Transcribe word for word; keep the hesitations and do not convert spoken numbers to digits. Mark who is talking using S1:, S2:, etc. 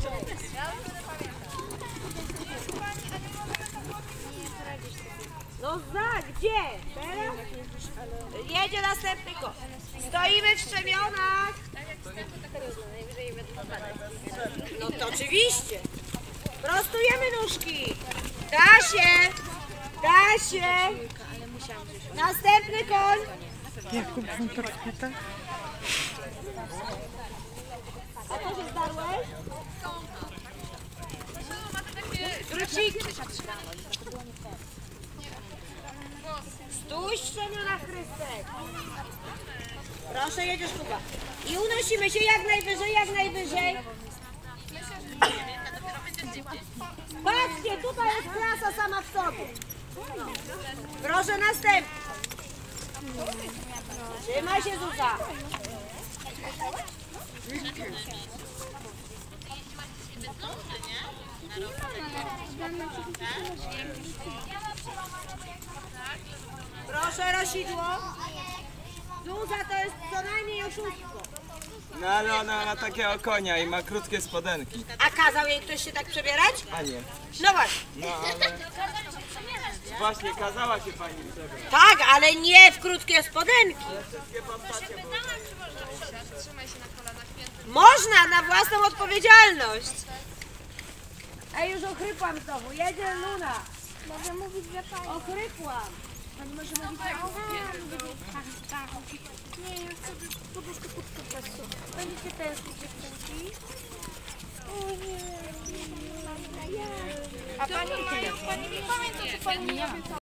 S1: No za, gdzie? Teraz? Jedzie następny koń. Stoimy w szczemionach. No to oczywiście. Prostujemy nóżki. Da się. Da się. Następny koń.
S2: Jakub Wątorkota.
S1: A to się zdarłeś? Druciki. Stój, szczemiona Chrystek. Proszę, jedziesz Kuba. I unosimy się jak najwyżej, jak najwyżej. Patrzcie, tutaj jest klasa sama w sobie. Proszę, następny. Trzymaj się, Zuza. Proszę, Rosidło. Zuza to jest co najmniej oszustwo.
S3: No ale ona ma takiego konia i ma krótkie spodenki.
S1: A kazał jej ktoś się tak przebierać?
S3: A nie.
S1: No właśnie.
S3: No ale... Właśnie, kazała się pani przebrać.
S1: Tak, ale nie w krótkie spodenki.
S3: Wszystkie postacie były.
S1: Można, na własną odpowiedzialność. Ej, już ochrypłam znowu. Jedzie Luna.
S4: Mogę mówić, że pani...
S1: Ochrypłam.
S4: Pani może mówić, że... Nie, ja chcę poduszkę pod prostu. Będziecie tęsknić, dziewczynki? A pani, pani nie pamięta, co pani mi obiecała.